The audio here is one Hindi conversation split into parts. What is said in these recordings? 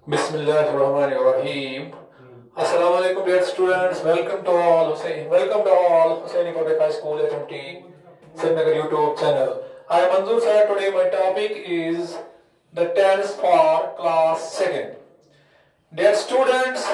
Bismillahirrahmanirrahim. Assalamu alaikum dear students. Welcome to all Hussaini Public High School HMT Srinagar YouTube channel. I am Manzoor sir. Today my topic is the tense for class 2nd. Dear students,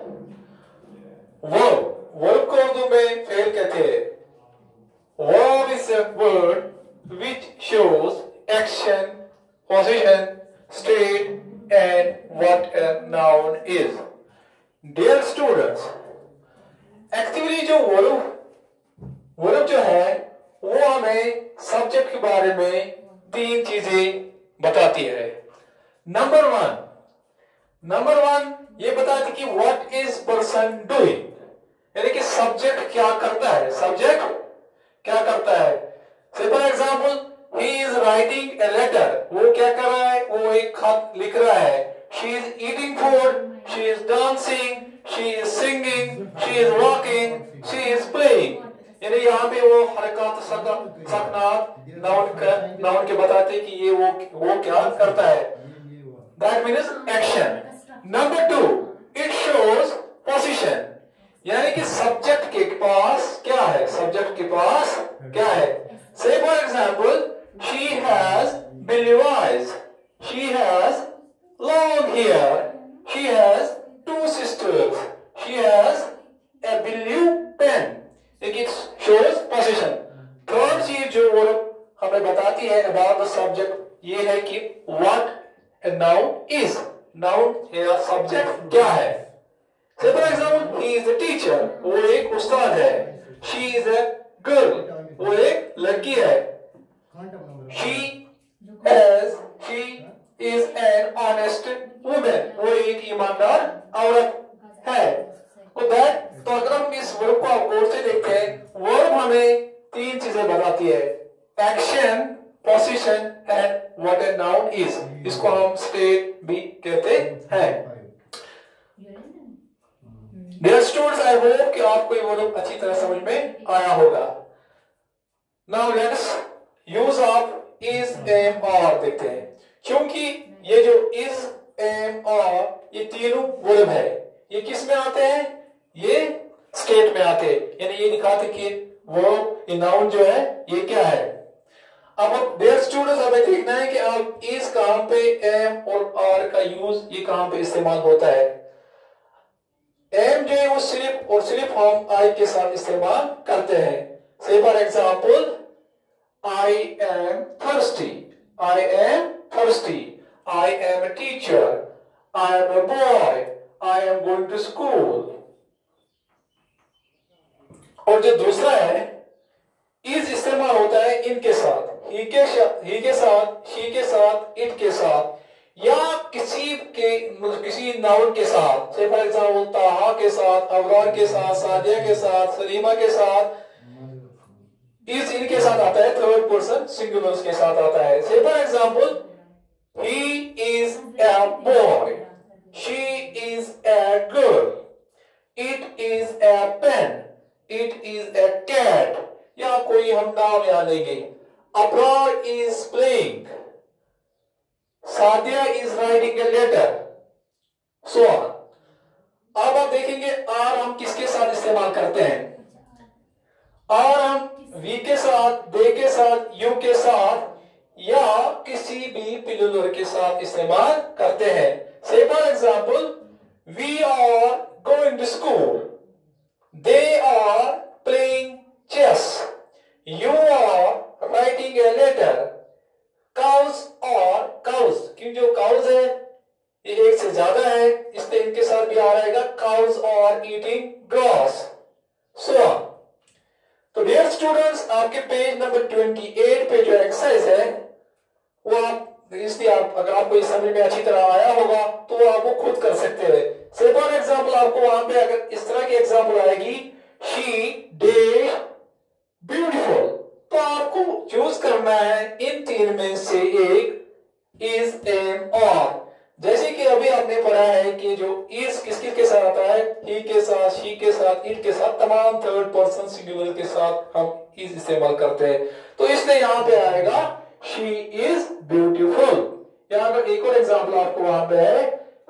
verb को उर्दू में फेल कहते हैं. Verb is a word which shows action, position, state and what a noun is. Dear students, actually जो वर्ब जो है वो हमें सब्जेक्ट के बारे में 3 चीजें बताती है. नंबर वन ये बताती कि व्हाट इज पर्सन डूइंग, यानी कि सब्जेक्ट क्या करता है. Say for example he is writing a letter, वो क्या कर रहा है, वो एक खत लिख रहा है. She is eating food, she is dancing, she is singing, she is walking, she is playing. यानी यहाँ पे वो हरकत सकनात नाउन के बताते कि ये वो क्या करता है. That means action. Number 2, it shows position, यानी कि सब्जेक्ट के पास क्या है. Say for example, she has blue eyes, she has long hair, she has 2 sisters, she has a blue pen. It shows position. Third चीज जो हमें बताती है about the subject ये है कि what a noun is. Noun या subject क्या है. Say for example, he is a teacher, वो एक उस्ताद है. She is a girl, वो एक लड़की है. She is an honest woman, वो एक ईमानदार औरत है. तो अगर हम इस वर्ब को गौर से देखते हैं, वर्ब हमें 3 चीजें बताती है. Action, position and what a noun is. इसको हम स्टेट भी कहते हैं. डियर स्टूडेंट्स, आई होप कि आपको ये वर्ब अच्छी तरह समझ में आया होगा. Now let's use of is, am, are देखते हैं. क्योंकि ये जो इज, एम, आर ये तीनों वर्ब है, ये किस में आते हैं, ये स्टेट में आते हैं. यानी ये दिखाते कि वर्ब ये नाउन जो है ये क्या है. अब डियर स्टूडेंट्स, हमें देखना है कि अब इज कहां पे, एम और आर का यूज ये कहां पे इस्तेमाल होता है. एम जो है वो सिर्फ हम आई के साथ इस्तेमाल करते हैं. Say for example, I am thirsty, I am a teacher, I am a boy, I am going to school. और जो दूसरा है, इज इस्तेमाल होता है इनके साथ, ही के साथ, शी के साथ, इट के साथ, या किसी नाउन के साथ. से फॉर एग्जाम्पल, ताहा के साथ, अबरार के साथ, सादिया के साथ, सलीमा के साथ. इज इनके साथ आता है, थर्ड पर्सन सिंगुलर्स के साथ आता है. Say for example, he is a boy, she is a girl, it is a pen, it is a cat, या कोई हम नाम यहां लेंगे. Abrar is playing, Sadia is writing a letter, so on. अब आप देखेंगे आर हम किसके साथ इस्तेमाल करते हैं. आर हम वी के साथ, दे के साथ, यू के साथ, या किसी भी प्लूरल के साथ इस्तेमाल करते हैं. Say for example, we are going to school, they are playing chess, you are writing a letter, cows और काउस, क्योंकि जो काउस है ये एक से ज्यादा है, इसलिए इनके साथ भी आ रहेगा काउस और ईटिंग ग्रास, सो ऑन. तो डियर स्टूडेंट्स, आपके पेज नंबर 28 पे जो एक्सरसाइज है वो आप इसलिए अगर आपको इस समझ में अच्छी तरह आया होगा तो आप वो खुद कर सकते हैं. से फॉर एग्जाम्पल, आपको वहां पे अगर इस तरह की एग्जाम्पल आएगी, शी डिड ब्यूटीफुल, तो आपको चूज करना है इन 3 में से एक, इज, एम, आर. जैसे कि अभी आपने पढ़ा है कि जो इज किसके साथ आता है, ही के साथ, शी के साथ, इट के साथ, तमाम थर्ड पर्सन सिंगुलर के साथ हम इज इस्तेमाल करते हैं. तो इसलिए यहां पे आएगा शी इज ब्यूटीफुल. यहां पर एक और एग्जांपल आपको वहां पे है,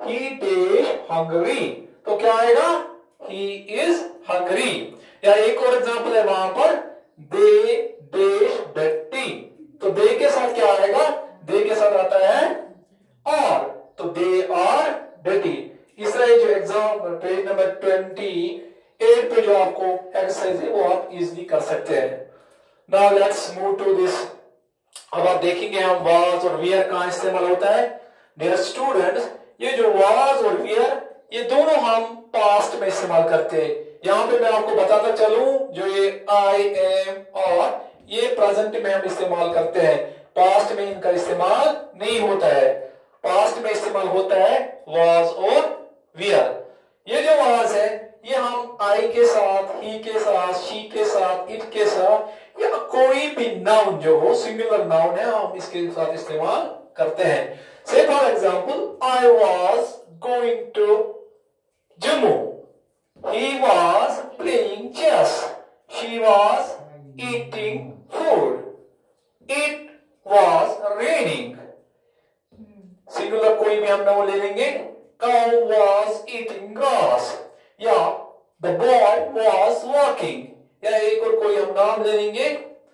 he dash hungry, तो क्या आएगा? he is hungry। या एक और एग्जांपल है वहां पर they dash dirty, तो they के साथ क्या आएगा? they के साथ आता है और, तो they are dirty। इस तरह जो एग्जाम पेज नंबर 28 पे जो आपको एक्सरसाइज है वो आप इजीली कर सकते हैं। Now let's move to this. अब आप देखेंगे हम वाज और वेयर कहां इस्तेमाल होता है। डियर स्टूडेंट्स, ये जो वाज और वेयर ये दोनों हम पास्ट में इस्तेमाल करते हैं। यहां पे मैं आपको बताता चलूं, जो ये आई एम और ये प्रेजेंट में हम इस्तेमाल करते हैं, पास्ट में इनका इस्तेमाल नहीं होता है। पास्ट में इस्तेमाल होता है वाज और वेयर। ये जो वाज है ये हम आई के साथ, ही के साथ, शी के साथ, इट के साथ या कोई भी नाउन जो हो, सिंगुलर नाउन है, हम इसके साथ इस्तेमाल करते हैं। Say for example, I was going to Jammu, he was playing chess, she was eating food, it was raining. Singular कोई भी हम नाउन ले लेंगे, cow was eating grass, या the boy was walking, या एक और कोई हम नाम ले लेंगे,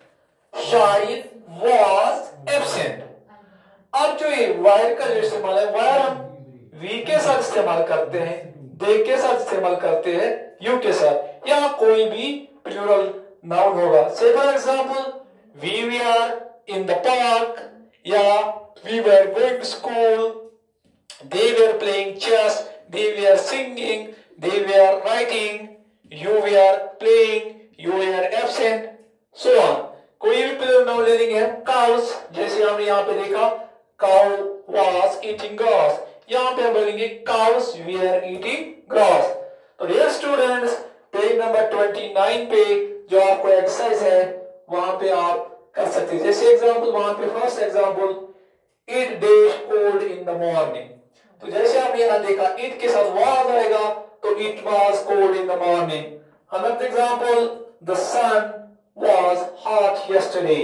शाहिद was absent। अब जो ये वायर का जो इस्तेमाल है, वायर हम वी के साथ इस्तेमाल करते हैं, दे के साथ इस्तेमाल करते हैं, यू के साथ, या कोई भी प्लूरल नाउन होगा। Say for example, we were in the park, या we were going to school, they were playing chess, they were singing, they were writing, you were playing, you were absent, so on। कोई भी प्लूरल नाउन ले लेंगे हम। cows, जैसे हमने यहाँ पे देखा cow was eating grass, यहाँ पे हम बोलेंगे cows were eating grass। तो डियर स्टूडेंट्स, पेज नंबर 29 पे जो आपको एक्सरसाइज है वहां पे आप कर सकते हैं। जैसे एग्जांपल वहां पे first example, it days cold in the morning, तो जैसे आपने यहां देखा इट के साथ वाज आएगा तो it was cold in the morning. Another example, the sun was hot yesterday,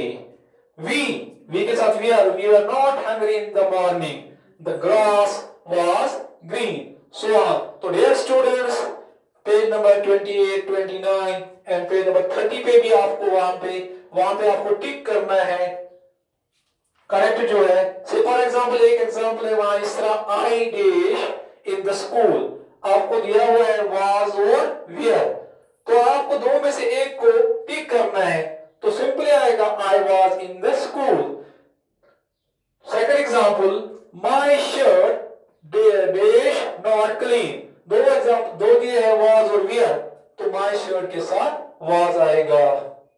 we के साथ we are not hungry in the morning, the grass was green, so on. तो dear students, page number 28, 29 and page number 30 पे भी आपको वहां पे आपको टिक करना है करेक्ट जो है। से फॉर एग्जांपल, एक एग्जांपल है वहां इस तरह, I dash in the school, आपको दिया हुआ है वाज और वेयर, तो आपको दो में से एक को टिक करना है, तो सिंपली आएगा I was in the school. Second example, my shirt dash not clean, दो एग्जांपल दो दिए हैं वाज और वेयर, तो माय शर्ट के साथ वाज आएगा।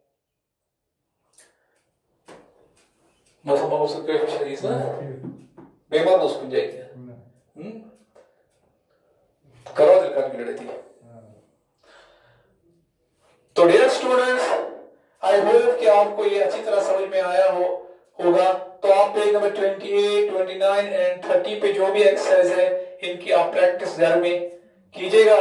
Mas mau masuk ke spesialisme? Memang harus menjadi. करो दिल का बिगड़ थी। तो डियर स्टूडेंट्स, आई होप कि आपको ये अच्छी तरह समझ में आया होगा। तो आप पेज नंबर 28, 29 एंड 30 पे जो भी एक्सरसाइज है इनकी आप प्रैक्टिस घर में कीजिएगा।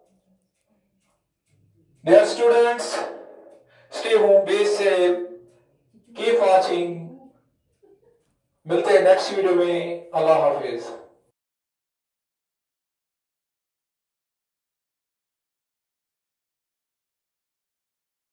Dear students, stay home, be safe, keep watching. मिलते हैं नेक्स्ट वीडियो में। अल्लाह हाफिज।